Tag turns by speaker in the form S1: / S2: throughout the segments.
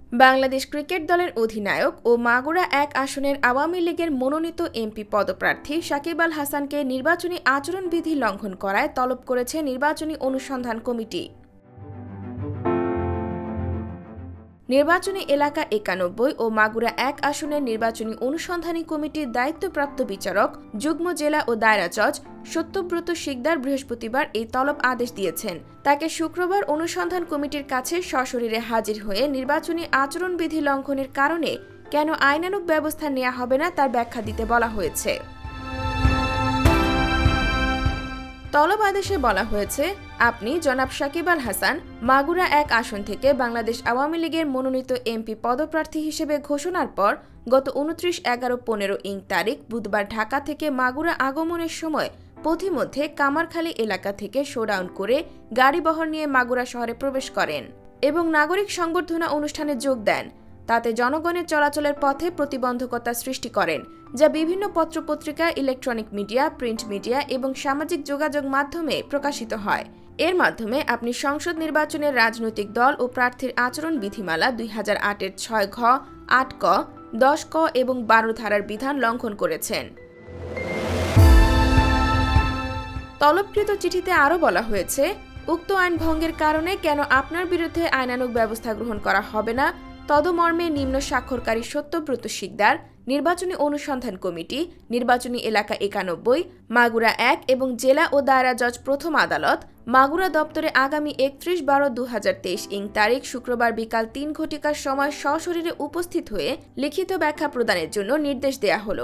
S1: Bangladesh cricket দলের অধিনায়ক ও মাগুরা ১ আসনের আওয়ামী লীগের মনোনীত এমপি পদপ্রার্থী শাকিব আল হাসানকে নির্বাচনী আচরণবিধি লঙ্ঘন করায় তলব করেছে নির্বাচনী অনুসন্ধান কমিটি। নির্বাচনী এলাকা ৯১ ও মাগুরা ১ আসনের নির্বাচনী অনুসন্ধানী কমিটির দায়িত্বপ্রাপ্ত বিচারক যুগ্ম জেলা ও দায়রা জজ সত্যব্রত শিকদার বৃহস্পতিবার এই তলব আদেশ দিয়েছেন। তাকে শুক্রবার অনুসন্ধান কমিটির কাছে সশরীরে হাজির হয়ে নির্বাচনী আচরণবিধি লঙ্ঘনের কারণে কেন আইনানুগ ব্যবস্থা নেওয়া হবে না তার ব্যাখ্যা দিতে বলা হয়েছে। তলব আদেশে বলা হয়েছে, আপনি জনাব শাকিব আল হাসান মাগুরা ১ আসন থেকে বাংলাদেশ আওয়ামী লীগের মনোনীত এমপি পদপ্রার্থী হিসেবে ঘোষণার পর গত ২৯/১১/১৫ তারিখ বুধবার ঢাকা থেকে মাগুরা আগমনের সময় পথিমধ্যে কামারখালী এলাকা থেকে শোডাউন করে গাড়িবহর নিয়ে মাগুরা শহরে প্রবেশ করেন এবং নাগরিক সংবর্ধনা অনুষ্ঠানে যোগ দেন। তাতে জনগণের চলাচলের পথে প্রতিবন্ধকতা সৃষ্টি করেন, যা বিভিন্ন পত্রপত্রিকা, ইলেকট্রনিক মিডিয়া, প্রিন্ট মিডিয়া এবং সামাজিক যোগাযোগ মাধ্যমে প্রকাশিত হয়। এর মাধ্যমে আপনি সংসদ নির্বাচনের রাজনৈতিক দল ও প্রার্থীর আচরণ বিধিমালা ২০০৮-এর ৬ ঘ, ৮ ক, ১০ ক এবং ১২ ধারার বিধান লঙ্ঘন করেছেন। তলবকৃত চিঠিতে আরও বলা হয়েছে, উক্ত আইন ভঙ্গের কারণে কেন আপনার বিরুদ্ধে আইনানুগ ব্যবস্থা গ্রহণ করা হবে না তদমর্মে নিম্ন স্বাক্ষরকারী সত্যব্রত শিকদার, নির্বাচনী অনুসন্ধান কমিটি, নির্বাচনী এলাকা ৯১, মাগুরা ১ এবং জেলা ও দায়রা জজ প্রথম আদালত, মাগুরা দপ্তরে আগামী ৩১/১২/২০২৩ তারিখ শুক্রবার বিকাল ৩ ঘটিকার সময় সশরীরে উপস্থিত হয়ে লিখিত ব্যাখ্যা প্রদানের জন্য নির্দেশ দেয়া হল।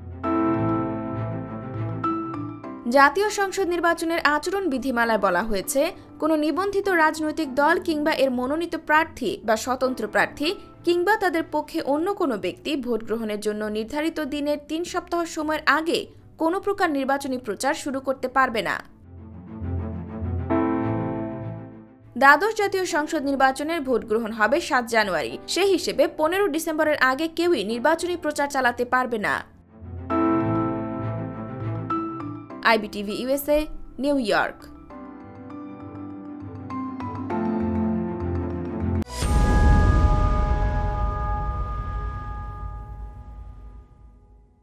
S1: জাতীয় সংসদ নির্বাচনের আচরণ বিধিমালায় বলা হয়েছে, কোনো নিবন্ধিত রাজনৈতিক দল কিংবা এর মনোনীত প্রার্থী বা স্বতন্ত্র প্রার্থী কিংবা তাদের পক্ষে অন্য কোনো ব্যক্তি ভোট গ্রহণের জন্য নির্ধারিত দিনের ৩ সপ্তাহ সময়ের আগে কোনো প্রকার নির্বাচনী প্রচার শুরু করতে পারবে না। দ্বাদশ জাতীয় সংসদ নির্বাচনের ভোট গ্রহণ হবে ৭ জানুয়ারি। সে হিসেবে ১৫ ডিসেম্বরের আগে কেউই নির্বাচনী প্রচার চালাতে পারবে না। iBTV USA, New York।